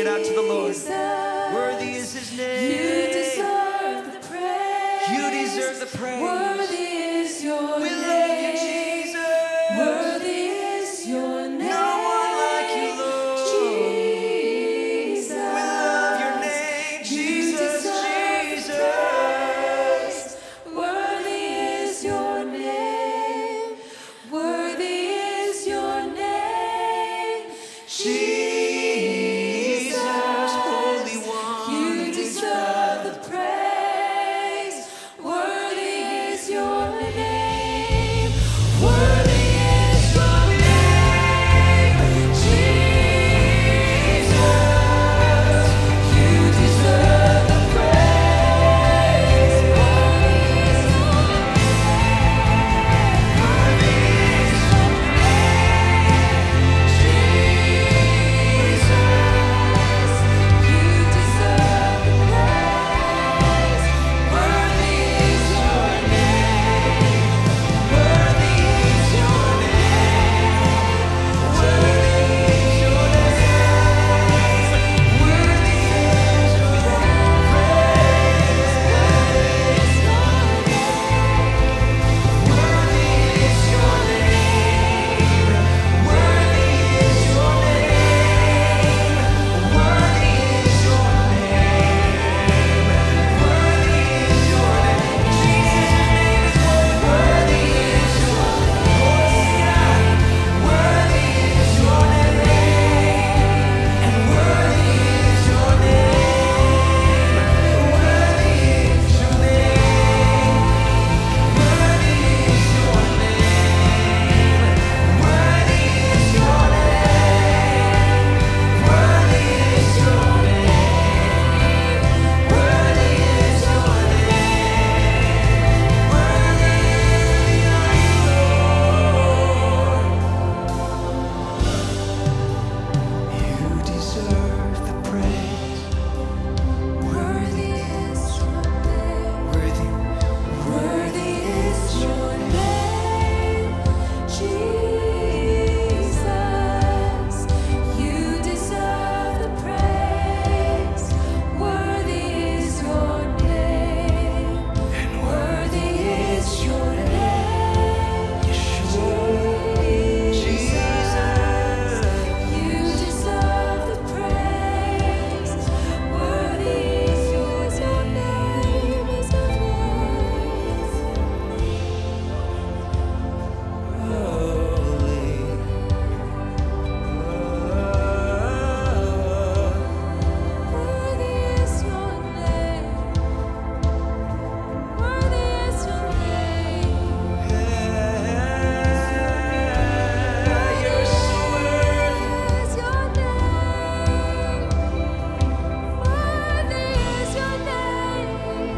it out to the Lord. Worthy is his name. You deserve the praise. You deserve the praise. Worthy is your We name. love you, Jesus. Worthy is your name. No one like you, Lord. Jesus. We love your name, Jesus, Jesus. Worthy is your name. Worthy is your name. Jesus, Holy One. You deserve the praise. Worthy is your name. Worthy is your name. Jesus, you deserve the praise. Worthy is your name. Worthy is your name. Jesus, you deserve the praise. Worthy is your name. Worthy is your name. Worthy is your name. Worthy is your praise. Worthy is your name. Worthy is your name. Worthy is your name. Worthy is your name. Jesus' name is worthy is your name. Worthy is your name. And worthy is your name. Worthy is your name. Worthy is your name. Worthy is your name. Worthy is your name. Worthy is your name. Worthy are you, Lord. You deserve the praise. Worthy is your name. Worthy is your name, Jesus. You deserve the praise. Worthy is your name, and worthy is your name, Jesus. You deserve the praise. Worthy is your name, is your Worthy is your name. Worthy is your name. You're so worthy. Is your name. Worthy is your name.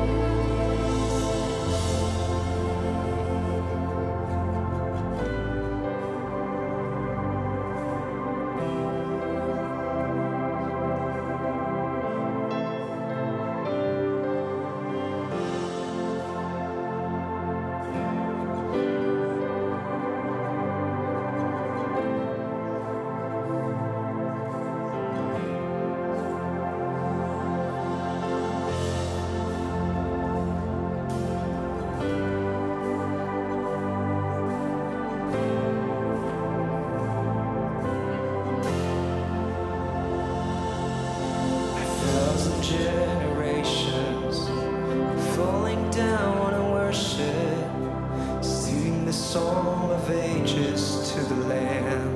A thousand generations falling down in worship, sing the song of ages to the Lamb.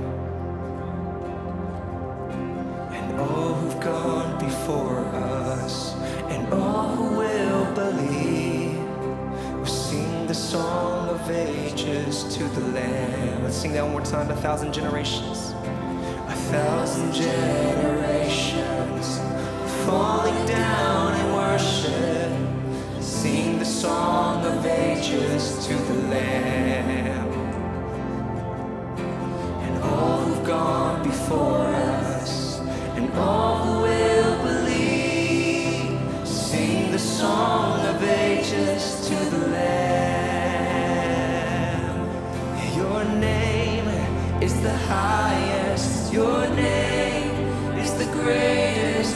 And all who've gone before us, and all who will believe, will sing the song of ages to the Lamb. Let's sing that one more time. A thousand generations. A thousand generations falling down in worship, sing the song of ages to the Lamb. And all who've gone before us, and all who will believe, sing the song of ages to the Lamb. Your name is the highest. Your name is the greatest.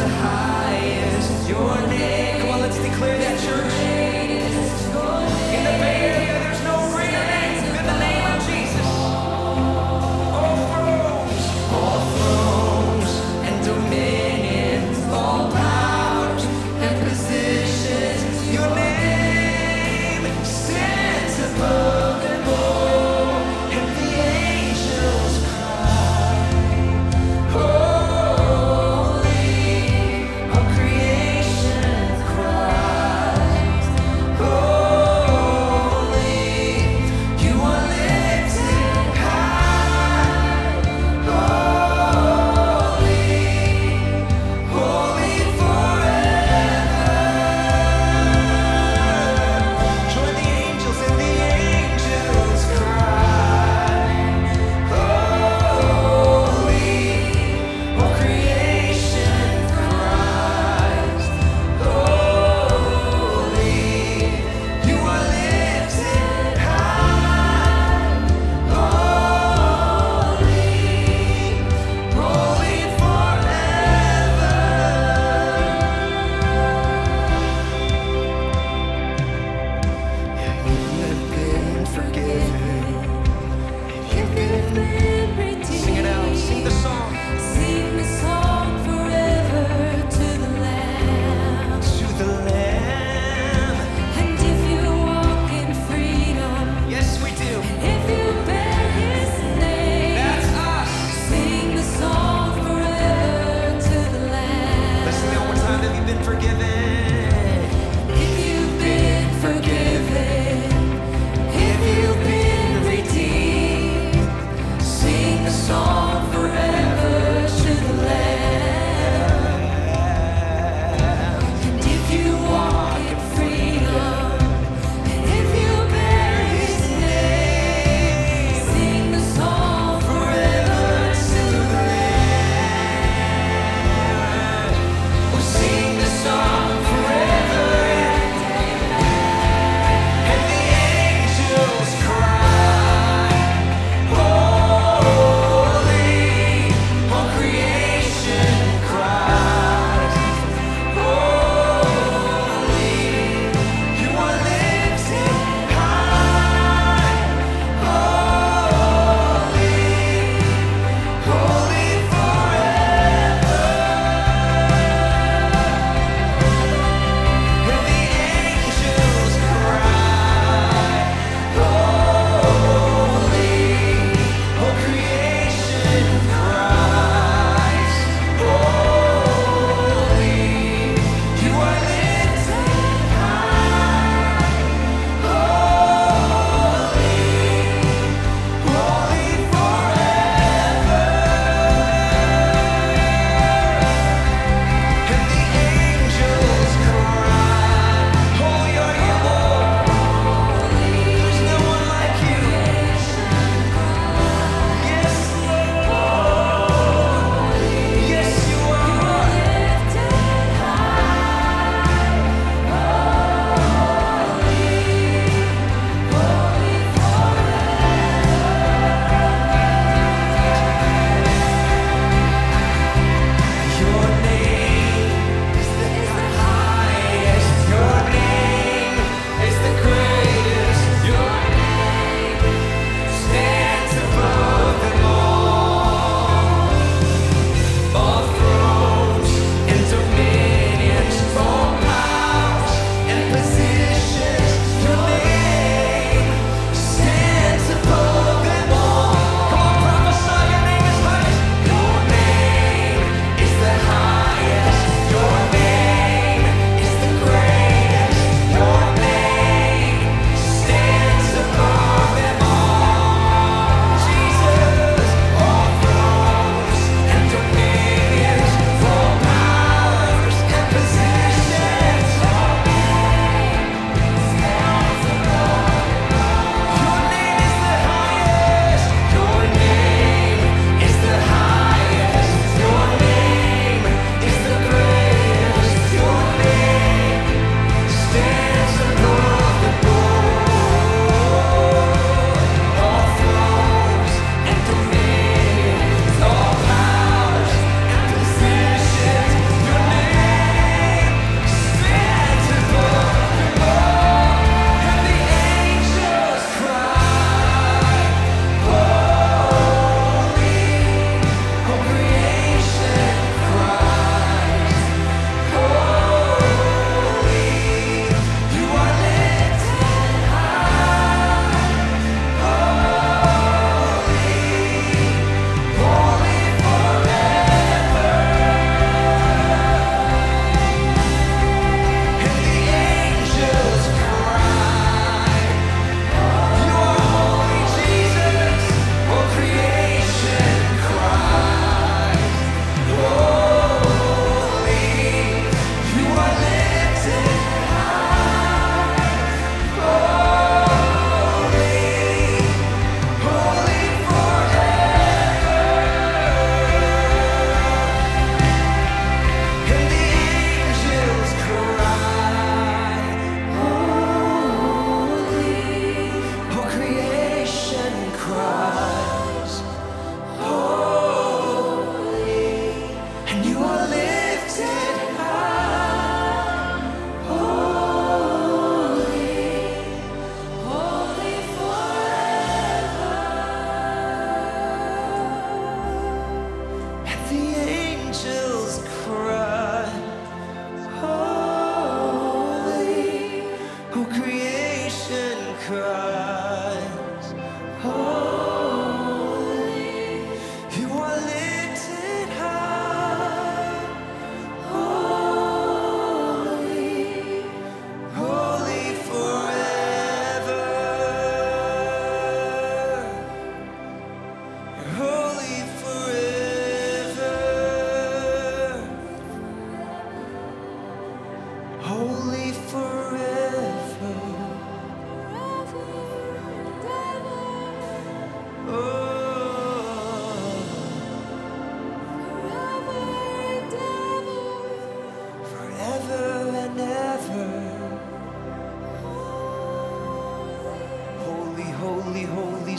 highest. Your name. Come on, let's declare that, church. In the Bay Area, there's no greater name than the name of Jesus. All thrones and dominions, all powers and positions. Your name stands above them all, and the angels cry, holy. All creation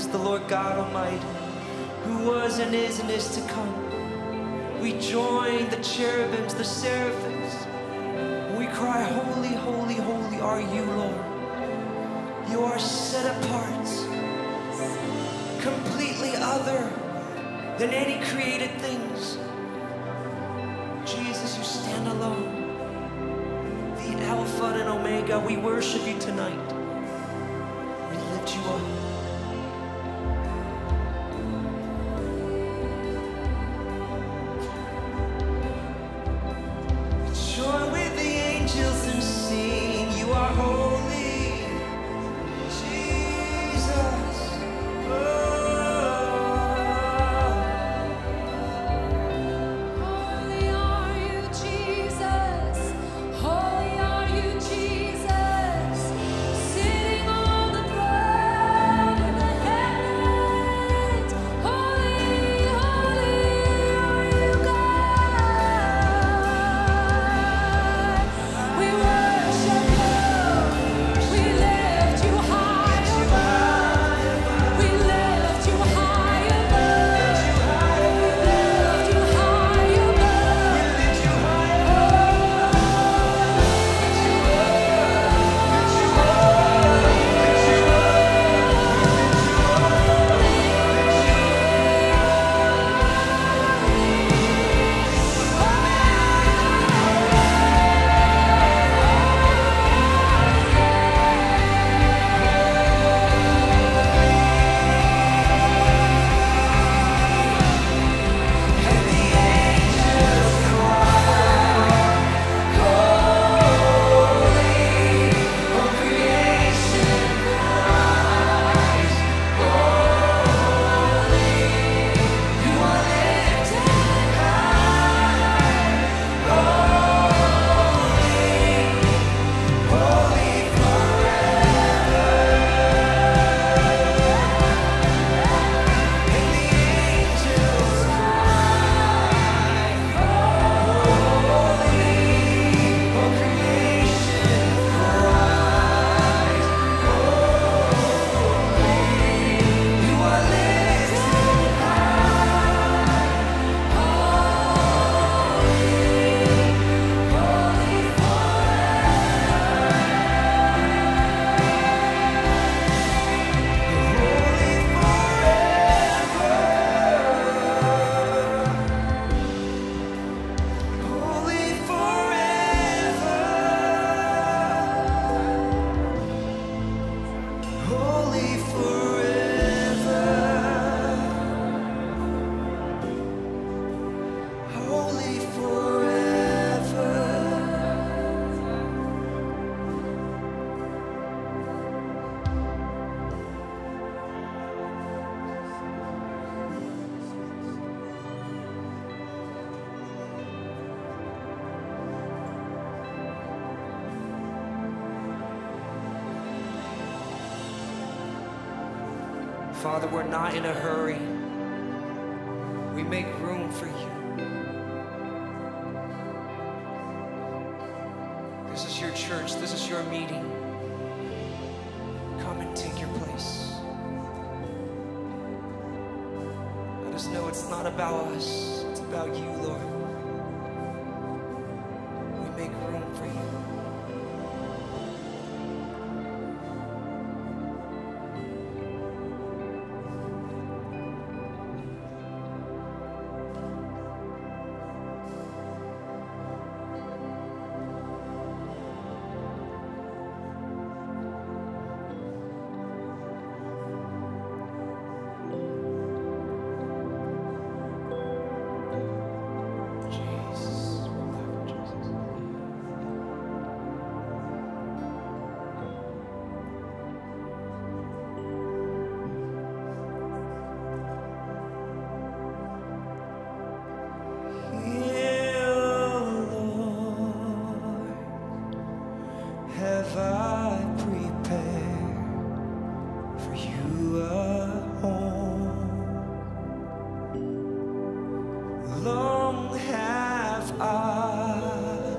is the Lord God Almighty, who was and is to come. We join the cherubims, the seraphims. We cry, holy, holy, holy are you, Lord. You are set apart, completely other than any created things. Jesus, you stand alone. The Alpha and Omega, we worship you tonight. We lift you up. Join with the angels and sing, you are holy, Jesus. Holy are you, Jesus. Holy are you, Jesus. Sitting on the throne in the heavens. Holy, holy are you, God. We worship you. We lift you high above. We lift you high above. We lift you high above. Holy forever. Holy forever. Holy forever. Father, we're not in a hurry. We make room for you. This is your church. This is your meeting. Come and take your place. Let us know it's not about us. It's about you, Lord. We make room for you. Jesus, we love you, Jesus. Here, Lord, have I prepared for you a home. Long have I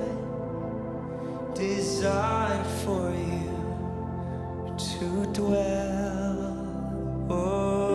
desired for you to dwell. Oh,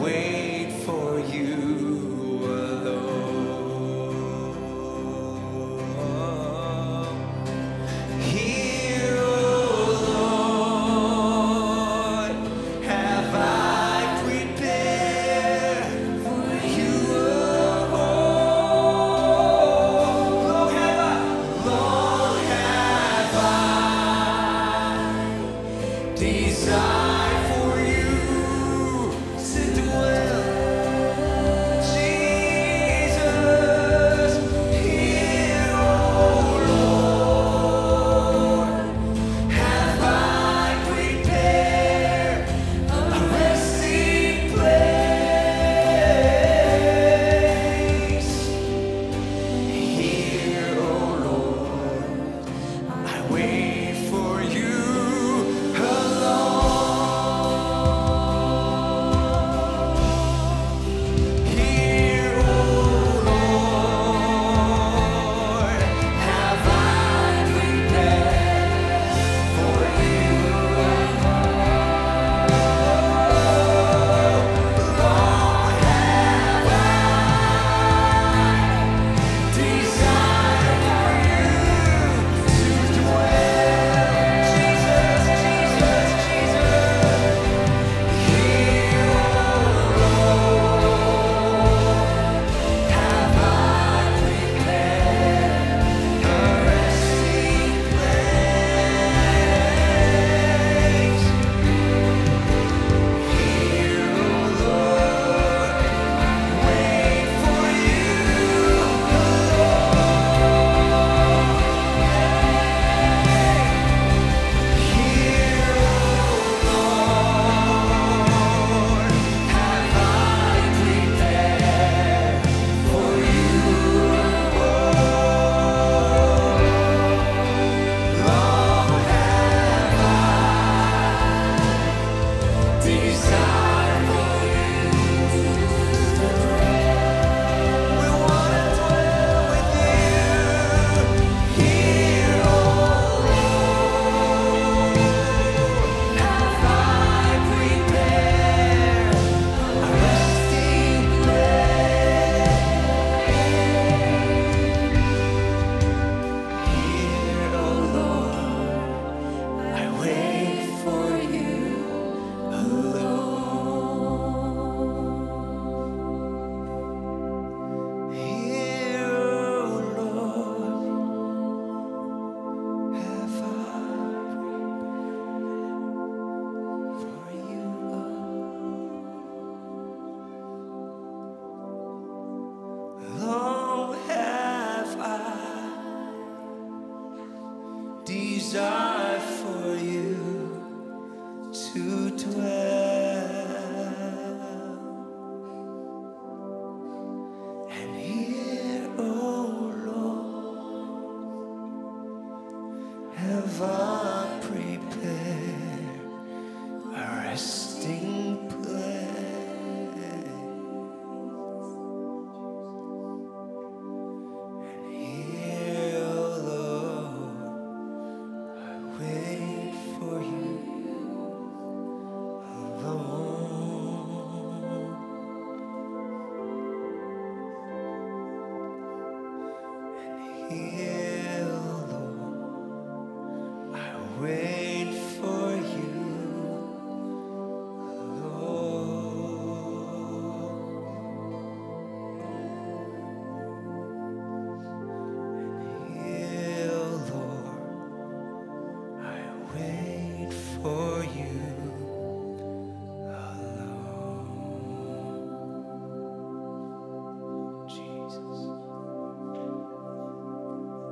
wait for you alone. Here, oh Lord, have I prepared for you alone. Long have I desired for you to dwell. Jesus, here, oh Lord, have I prepared a resting place. Here, oh Lord, I wait for you alone. Here, oh Lord, have I prepared for you alone. Long have I desired for you to dwell. Jesus, Jesus, Jesus. Here, oh Lord, have I prepared a resting place. Here, oh Lord, wait for you Here, oh Lord, have I prepared for you Long have I desired for you to dwell. We want to dwell with you. Here, oh Lord, have I prepared a resting place. Here, oh Lord, I wait for you alone. Here, oh Lord, have I for you Long have I desired for you to dwell. And here, oh Lord, have I prepared a resting place. And here, oh Lord, I wait for you alone. And here, oh Lord, I wait for you alone. And here, oh Lord, I wait for you alone. Jesus.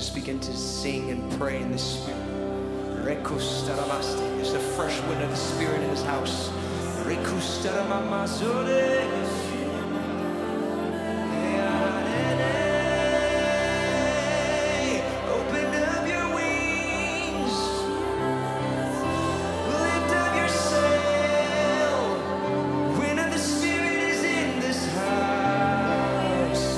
just begin to sing and pray in the Spirit. There's a fresh wind of the Spirit in this house. Open up your wings, lift up your sail. Wind of the Spirit is in this house.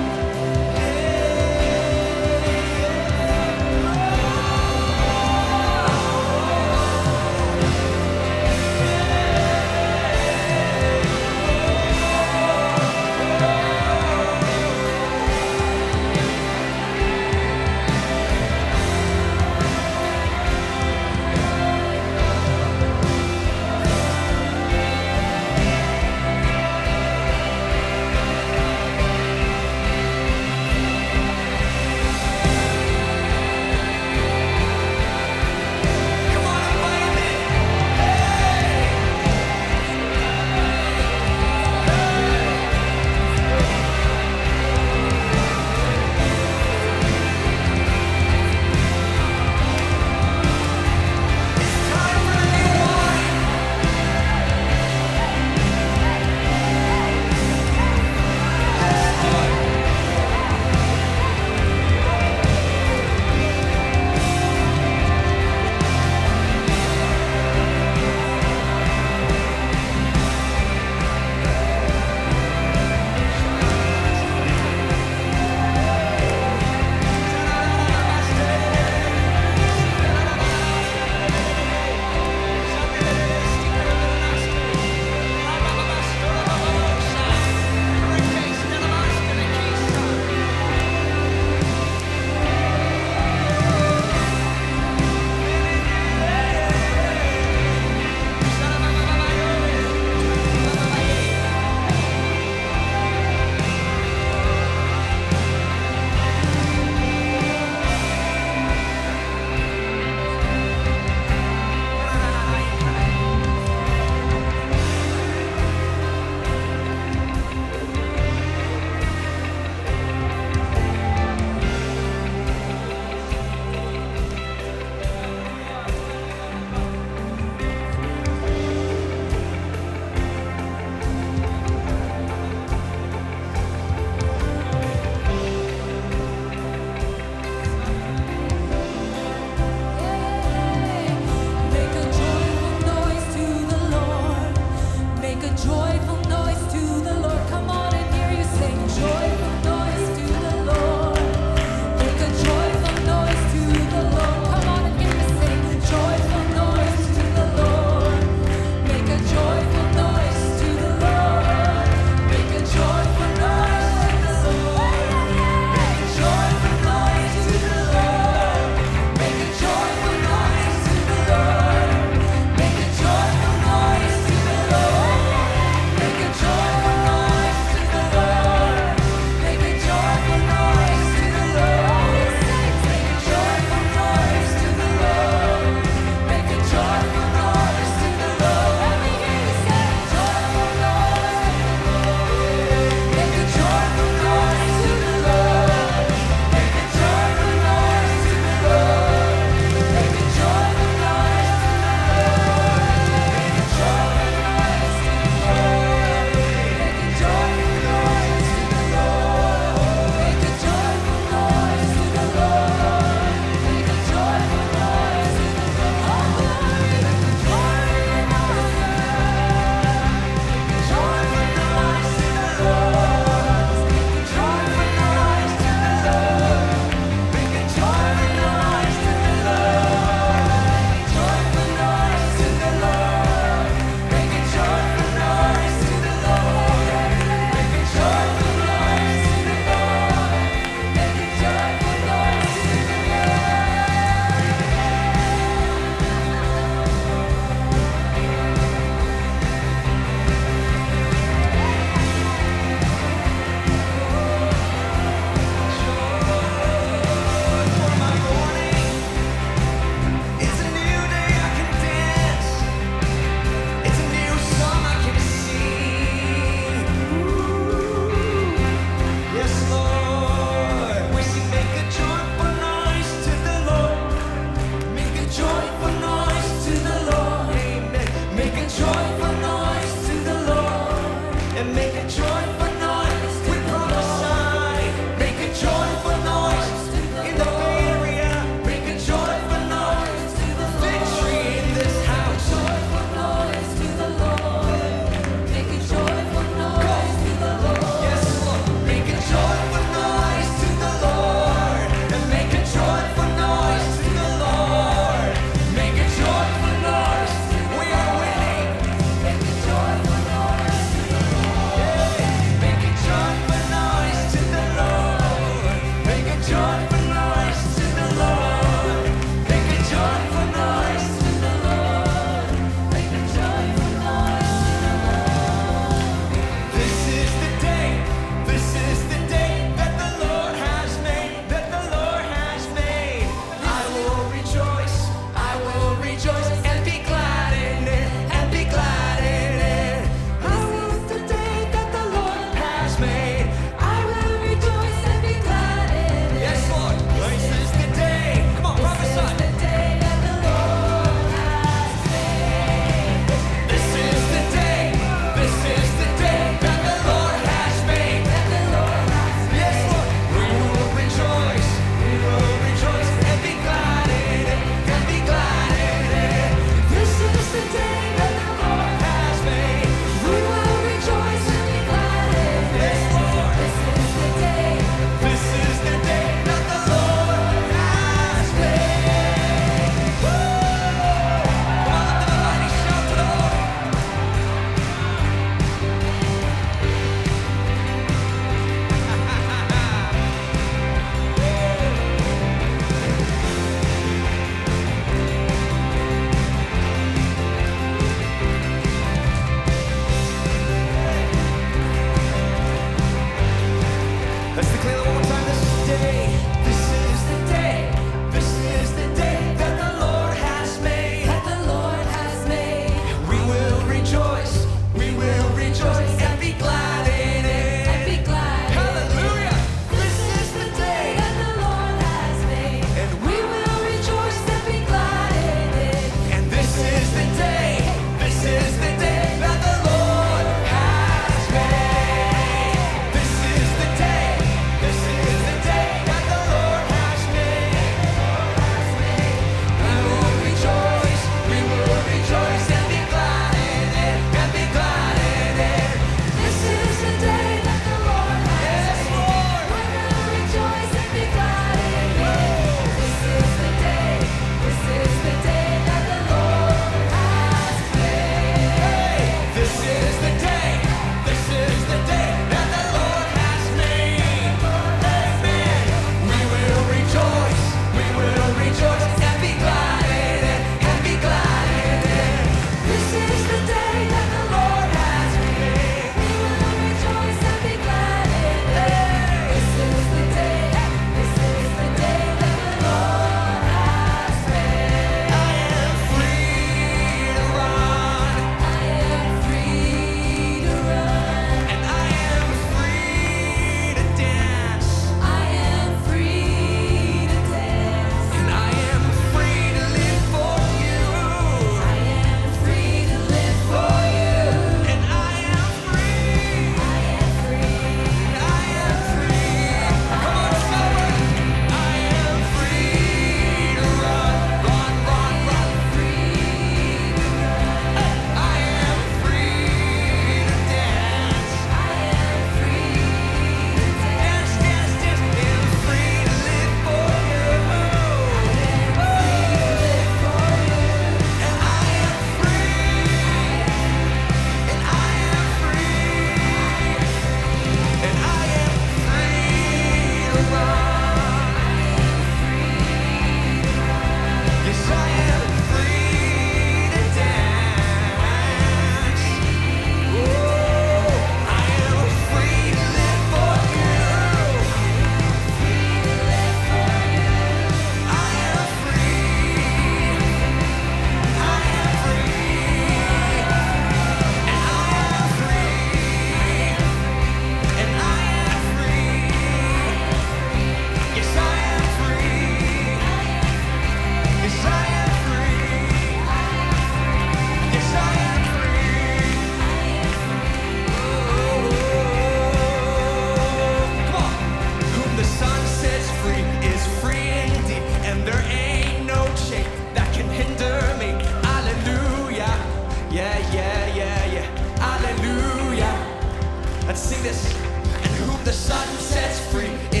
yeah. Hallelujah. Let's sing this. And whom the Son sets free